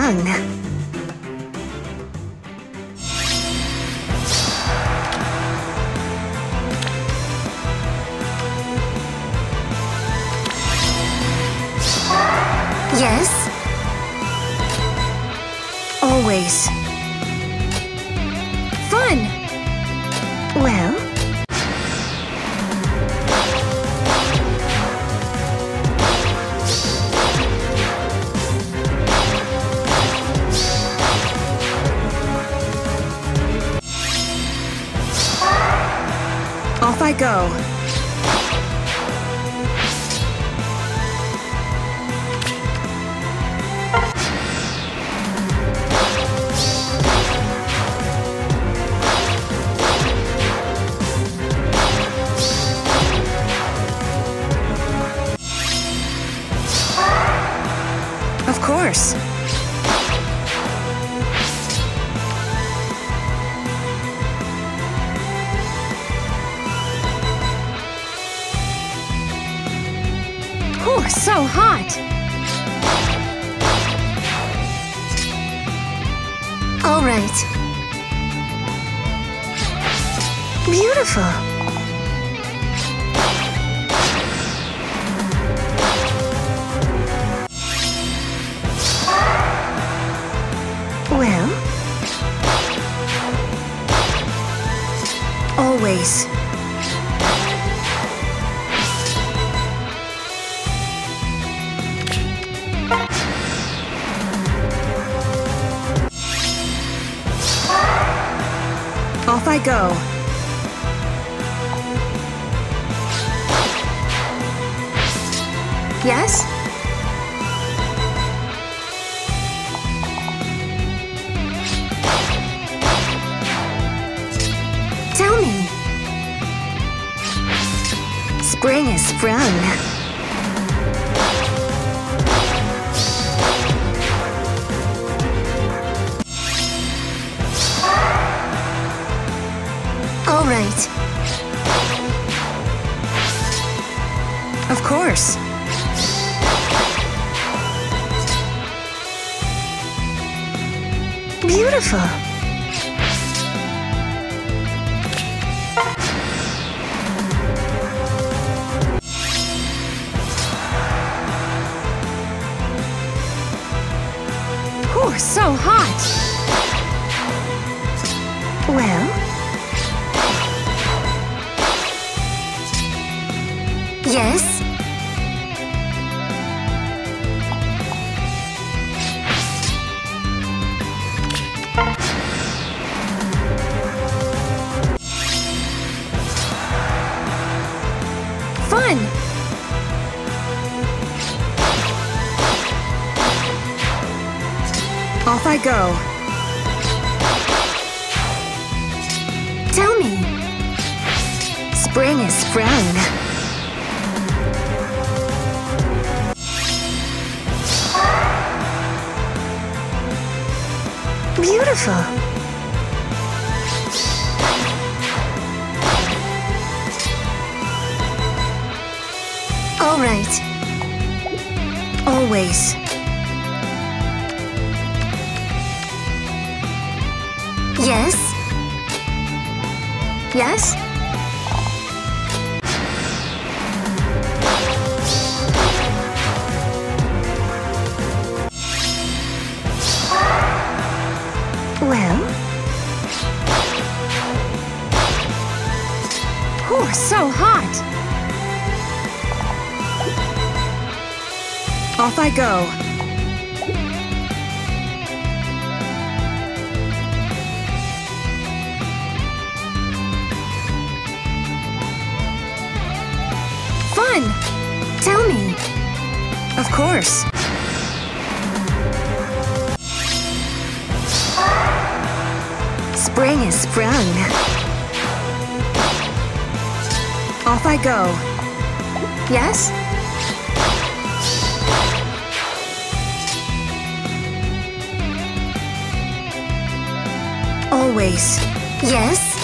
sprung. Yes? Always. Fun! Well? Off I go. Of course. Oh, so hot! All right. Beautiful. Well? Always. Off I go. Yes? Tell me. Spring is sprung. All right. Of course. Beautiful. Oh, so hot. Well? Yes? Fun! Off I go. Tell me. Spring is sprung. Beautiful. All right. Always. Yes? Yes? Well? Oh, so hot! Off I go. Fun! Tell me. Of course. Spring is sprung. Off I go. Yes? Always. Yes?